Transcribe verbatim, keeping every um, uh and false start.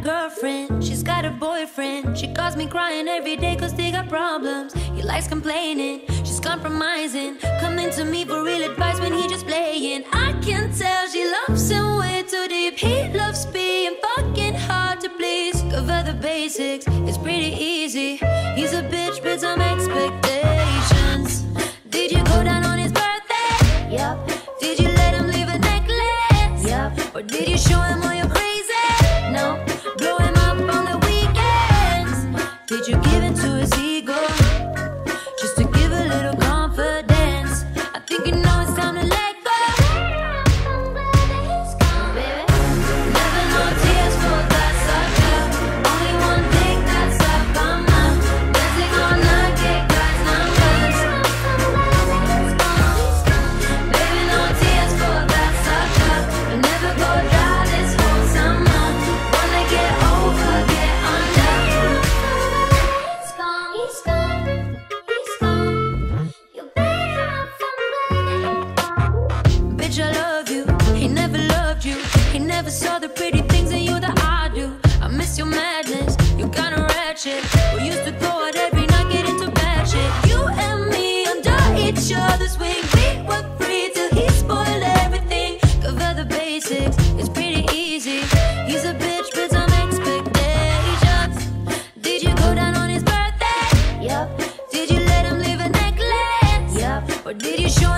girlfriend, she's got a boyfriend. She calls me crying every day cause they got problems. He likes complaining, she's compromising, coming to me for real advice when he just playing. I can tell she loves him way too deep. He loves being fucking hard to please. Cover the basics, it's pretty easy. He's a bitch with some expectations. Did you go down on his birthday? Yup. Did you let him leave a necklace? Yup. Or did you show him all your crazy? No. Blow him up on the weekends? Did you give in to his ego? Just to give a little confidence? I think you know it's time to let go. Baby, never no tears for that sucker. Only one thing that's up on my dancing all night, get guys numbers. Baby, no tears for that sucker. You'll never go dry this whole summer. Wanna get over, get under. He's gone, he's gone, he's gone. You better have somebody. Bitch, I love you. He never loved you. He never saw the pretty things in you that I do. I miss your madness. You kinda ratchet. We used to go out every night, get into bad shit. You and me under each other's wing. We were free till he spoiled everything. Cover the basics, it's pretty easy. He's a bitch with some expectations. Did you go down on his birthday? Yup. Did you let him leave a necklace? Yup. Or did you show